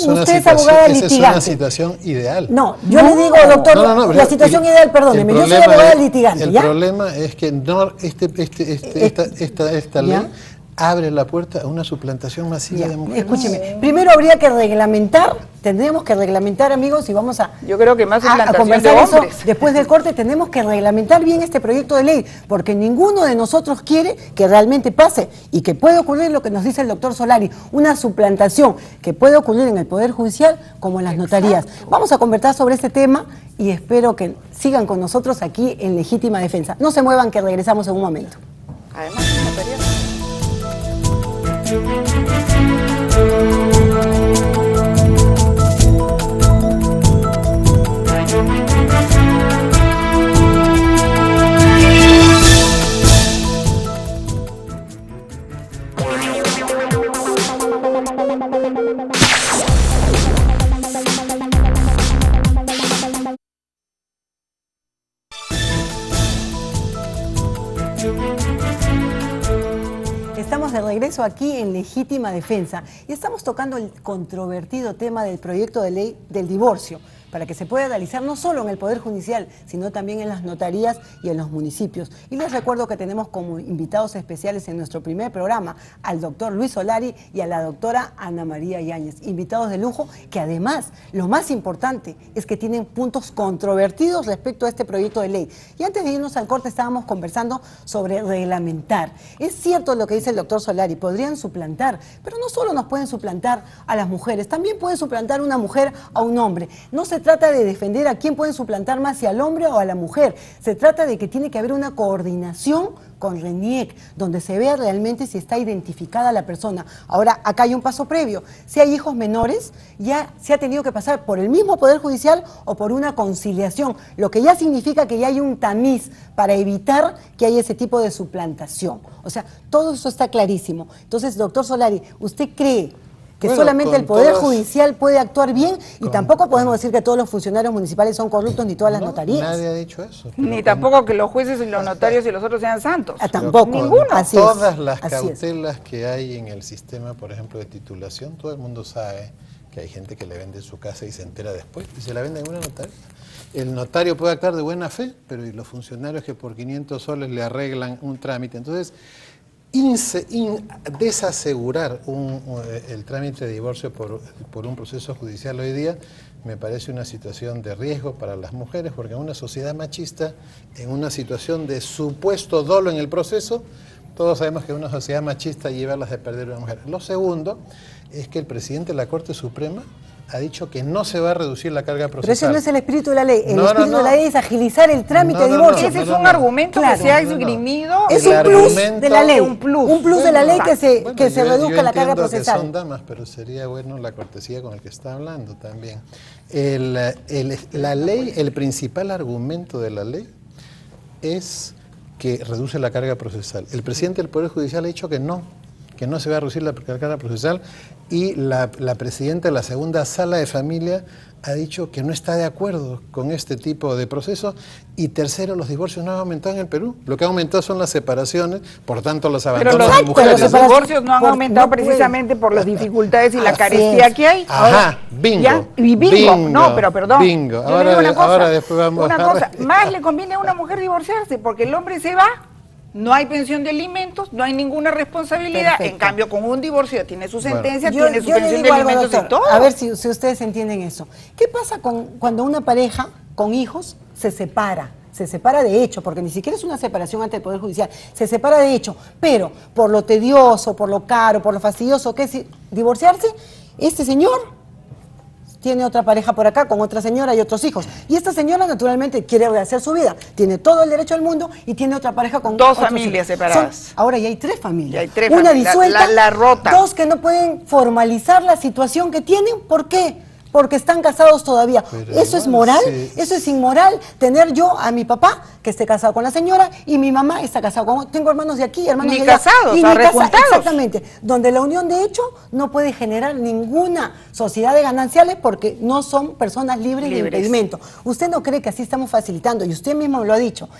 usted es abogada litigante. Esa es una situación ideal. No, yo le digo, doctor, la situación ideal, perdóneme, yo soy abogada litigante. El problema es que no, esta ley abre la puerta a una suplantación masiva de mujeres. Escúcheme, primero habría que reglamentar, tendríamos que reglamentar, amigos, y vamos a... Yo creo que más a conversar eso después del corte. Tenemos que reglamentar bien este proyecto de ley, porque ninguno de nosotros quiere que realmente pase, y que puede ocurrir lo que nos dice el doctor Solari, una suplantación que puede ocurrir en el Poder Judicial como en las notarías. Vamos a conversar sobre este tema y espero que sigan con nosotros aquí en Legítima Defensa. No se muevan, que regresamos en un momento. Además, notarías. Estamos de regreso aquí en Legítima Defensa y estamos tocando el controvertido tema del proyecto de ley del divorcio, para que se pueda realizar no solo en el Poder Judicial, sino también en las notarías y en los municipios. Y les recuerdo que tenemos como invitados especiales en nuestro primer programa al doctor Luis Solari y a la doctora Ana María Yáñez, invitados de lujo que además, lo más importante es que tienen puntos controvertidos respecto a este proyecto de ley. Y antes de irnos al corte estábamos conversando sobre reglamentar. Es cierto lo que dice el doctor Solari, podrían suplantar, pero no solo nos pueden suplantar a las mujeres, también puede suplantar una mujer a un hombre. No se trata de defender a quién pueden suplantar más, si al hombre o a la mujer. Se trata de que tiene que haber una coordinación con RENIEC, donde se vea realmente si está identificada la persona. Ahora, acá hay un paso previo. Si hay hijos menores, ya se ha tenido que pasar por el mismo Poder Judicial o por una conciliación, lo que ya significa que ya hay un tamiz para evitar que haya ese tipo de suplantación. O sea, todo eso está clarísimo. Entonces, doctor Solari, ¿usted cree que solamente el Poder Judicial puede actuar bien? Y tampoco podemos decir que todos los funcionarios municipales son corruptos, ni todas las notarías. Nadie ha dicho eso. Ni tampoco que los jueces y los notarios y los otros sean santos. Tampoco. Ninguno. Todas las cautelas que hay en el sistema, por ejemplo, de titulación, todo el mundo sabe que hay gente que le vende su casa y se entera después, y se la vende en una notaría. El notario puede actuar de buena fe, pero ¿y los funcionarios que por 500 soles le arreglan un trámite? Entonces, desasegurar el trámite de divorcio por un proceso judicial hoy día me parece una situación de riesgo para las mujeres, porque en una sociedad machista, en una situación de supuesto dolo en el proceso, todos sabemos que una sociedad machista llevarlas de perder a una mujer. Lo segundo es que el presidente de la Corte Suprema ha dicho que no se va a reducir la carga procesal. Pero ese no es el espíritu de la ley. El espíritu de la ley es agilizar el trámite de divorcio. Ese es un argumento que se ha esgrimido. Es un plus de la ley. Un plus de la ley que se reduzca la carga procesal. Que son damas, pero sería bueno la cortesía con el que está hablando también. La ley, el principal argumento de la ley es que reduce la carga procesal. El presidente del Poder Judicial ha dicho que no se va a reducir la carga procesal, y la presidenta de la segunda sala de familia ha dicho que no está de acuerdo con este tipo de procesos. Y tercero, los divorcios no han aumentado en el Perú. Lo que ha aumentado son las separaciones, por tanto los abandonos de mujeres. Pero los divorcios no han aumentado precisamente por las dificultades y la carestía que hay. Ajá, bingo. Bingo. No, pero perdón. Bingo. Ahora después vamos una cosa, más le conviene a una mujer divorciarse, porque el hombre se va, no hay pensión de alimentos, no hay ninguna responsabilidad. Perfecto. En cambio, con un divorcio tiene su sentencia, tiene su pensión de alimentos y todo. A ver si ustedes entienden eso. ¿Qué pasa cuando una pareja con hijos se separa? Se separa de hecho, porque ni siquiera es una separación ante el Poder Judicial, se separa de hecho, pero por lo tedioso, por lo caro, por lo fastidioso que es divorciarse, este señor tiene otra pareja por acá, con otra señora y otros hijos. Y esta señora naturalmente quiere rehacer su vida, tiene todo el derecho al mundo y tiene otra pareja con dos familias separadas. Ahora ya hay tres familias. Ya hay tres una familias. disuelta, la rota. Dos que no pueden formalizar la situación que tienen. ¿Por qué? Porque están casados todavía. Pero ¿eso es moral? Sí. ¿Eso es inmoral? Tener yo a mi papá que esté casado con la señora y mi mamá está casada con... Tengo hermanos de aquí, hermanos de allá. Casados, exactamente. Donde la unión de hecho no puede generar ninguna sociedad de gananciales porque no son personas libres de impedimento. ¿Usted no cree que así estamos facilitando? Y usted mismo lo ha dicho.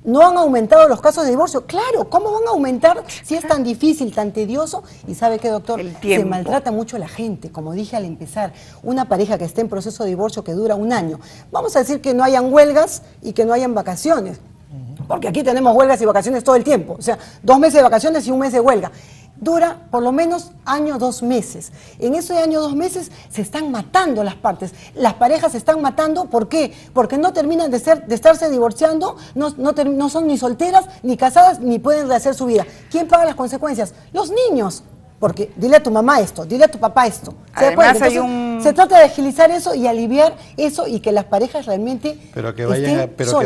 ¿No han aumentado los casos de divorcio? Claro, ¿cómo van a aumentar si es tan difícil, tan tedioso? Y ¿sabe qué, doctor? Se maltrata mucho la gente, como dije al empezar. Una pareja que esté en proceso de divorcio que dura 1 año. Vamos a decir que no hayan huelgas y que no hayan vacaciones. Porque aquí tenemos huelgas y vacaciones todo el tiempo. O sea, 2 meses de vacaciones y 1 mes de huelga. Dura por lo menos 1 o 2 meses. En ese 1 o 2 meses se están matando las partes. Las parejas se están matando, ¿por qué? Porque no terminan de estarse divorciando, no son ni solteras, ni casadas, ni pueden rehacer su vida. ¿Quién paga las consecuencias? Los niños. Porque dile a tu mamá esto, dile a tu papá esto. Además, se trata de agilizar eso y aliviar eso y que las parejas realmente pero que vayan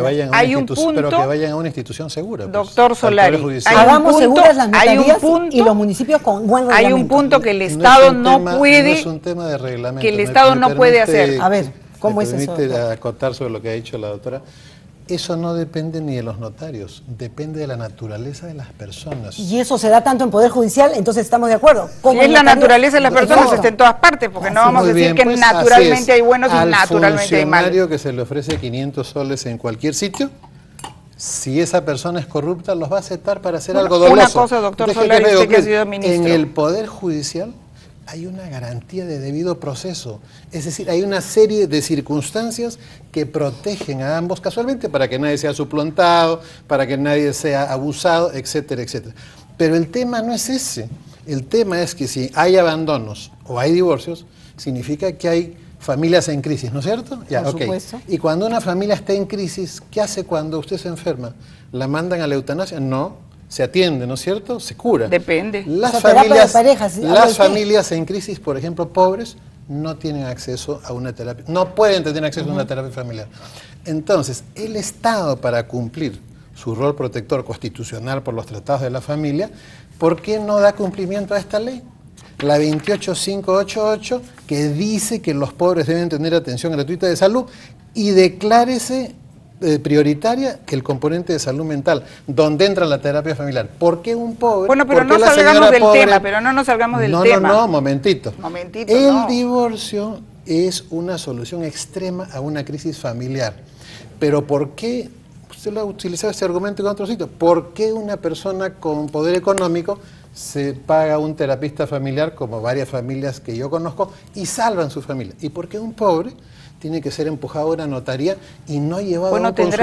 a una institución segura. Doctor Solari, hagamos seguras las notarías y los municipios con buen reglamento. Hay un punto que el Estado no puede, no es un tema de reglamento, que el Estado no puede hacer. A ver, ¿cómo es eso? Me permite acotar sobre lo que ha dicho la doctora. Eso no depende ni de los notarios, depende de la naturaleza de las personas. Y eso se da tanto en Poder Judicial, entonces estamos de acuerdo. Si es la naturaleza de las personas, está en todas partes, porque no vamos a decir que naturalmente hay buenos y naturalmente hay malos. Al funcionario que se le ofrece 500 soles en cualquier sitio, si esa persona es corrupta, los va a aceptar para hacer algo doloso. Una cosa, doctor Solari, usted que ha sido ministro. En el Poder Judicial hay una garantía de debido proceso, es decir, hay una serie de circunstancias que protegen a ambos casualmente para que nadie sea suplantado, para que nadie sea abusado, etcétera, etcétera. Pero el tema no es ese, el tema es que si hay abandonos o hay divorcios, significa que hay familias en crisis, ¿no es cierto? Ya, por supuesto. Y cuando una familia está en crisis, ¿qué hace cuando usted se enferma? ¿La mandan a la eutanasia? No. Se atiende, ¿no es cierto? Se cura. Depende. Las familias en crisis, por ejemplo, pobres, no tienen acceso a una terapia, no pueden tener acceso a una terapia familiar. Entonces, el Estado, para cumplir su rol protector constitucional por los tratados de la familia, ¿por qué no da cumplimiento a esta ley? La 28588, que dice que los pobres deben tener atención gratuita de salud y declárese prioritaria el componente de salud mental, donde entra la terapia familiar. ¿Por qué un pobre? Bueno, pero no salgamos del tema, pero no nos salgamos del tema. No, momentito. El divorcio es una solución extrema a una crisis familiar. Pero ¿por qué? Usted lo ha utilizado ese argumento en otro sitio. ¿Por qué una persona con poder económico se paga un terapista familiar, como varias familias que yo conozco, y salvan su familia? ¿Y por qué un pobre tiene que ser empujado a una notaría y no llevado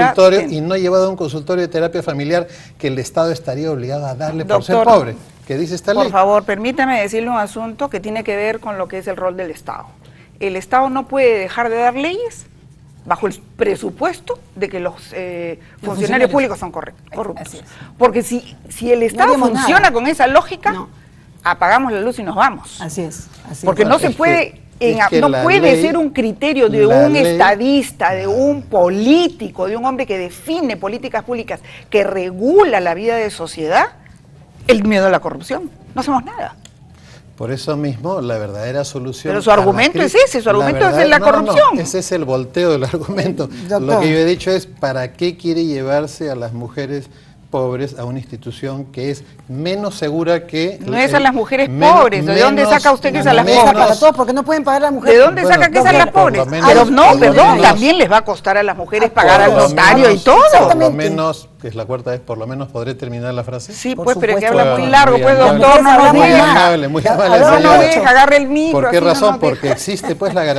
a un consultorio de terapia familiar que el Estado estaría obligado a darle por ser pobre? ¿Qué dice esta ley? Por favor, permítame decirle un asunto que tiene que ver con lo que es el rol del Estado. El Estado no puede dejar de dar leyes bajo el presupuesto de que los funcionarios públicos son corruptos. Porque si el Estado funciona con esa lógica, apagamos la luz y nos vamos. Así es. Porque no se puede... no puede ser un criterio de un estadista, de un político, de un hombre que define políticas públicas, que regula la vida de sociedad, el miedo a la corrupción. No hacemos nada. Por eso mismo, la verdadera solución... Pero su argumento es ese, su argumento es la corrupción. No, ese es el volteo del argumento. Doctor. Lo que yo he dicho es, ¿para qué quiere llevarse a las mujeres pobres a una institución que es menos segura que... No es a las mujeres pobres, ¿de dónde saca usted que es a las pobres? Para todos, porque no pueden pagar a las mujeres. ¿De dónde saca que es a las pobres? Pero no, perdón, también les va a costar a las mujeres pagar al notario y todo. Por lo menos, que es la cuarta vez, por lo menos podré terminar la frase. Sí, pues, pero es que habla muy largo, pues, doctor, no nos deja. Muy amable, no nos deja, agarre el micro. ¿Por qué razón? Porque existe, pues, la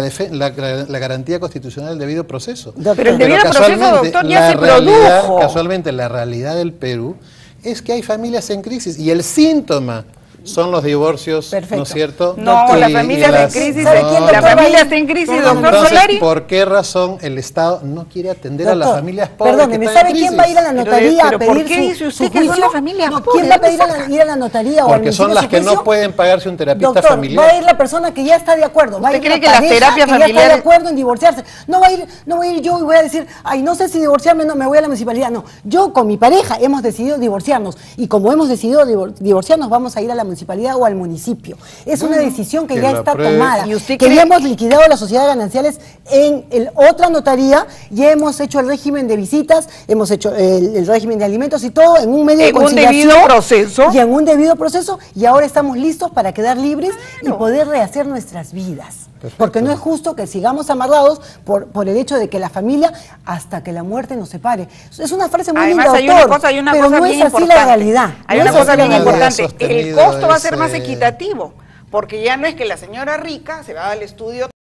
garantía constitucional del debido proceso. Pero el debido proceso, doctor, ya se produjo. Casualmente, la realidad del Perú es que hay familias en crisis y el síntoma son los divorcios, ¿no es cierto? No, las familias en crisis, la familia está en crisis, doctor Solari. ¿Por qué razón el Estado no quiere atender a las familias pobres? Perdóneme, ¿sabe quién va a ir a la notaría a pedir ¿por qué dice usted que son las familias pobres? ¿Quién va a pedir ir a la notaría o al municipio? Porque son las que no pueden pagarse un terapista familiar. Va a ir la persona que ya está de acuerdo. ¿Usted cree que las terapias familiares ya está de acuerdo en divorciarse? No va a ir yo y voy a decir, ay, no sé si divorciarme, no, me voy a la municipalidad. No, yo con mi pareja hemos decidido divorciarnos y como hemos decidido divorciarnos, vamos a ir a la municipalidad o al municipio. Es una decisión que ya está tomada. Que ya hemos liquidado las sociedades gananciales en otra notaría, ya hemos hecho el régimen de visitas, hemos hecho el régimen de alimentos y todo en un medio de conciliación. En un debido proceso. Y en un debido proceso, y ahora estamos listos para quedar libres y poder rehacer nuestras vidas. Porque no es justo que sigamos amarrados por el hecho de que la familia, hasta que la muerte nos separe. Es una frase muy linda, Además, hay una pero cosa no bien es así importante. la realidad. Hay No una es cosa así la bien realidad. importante. El costo va a ser más equitativo, porque ya no es que la señora rica se va al estudio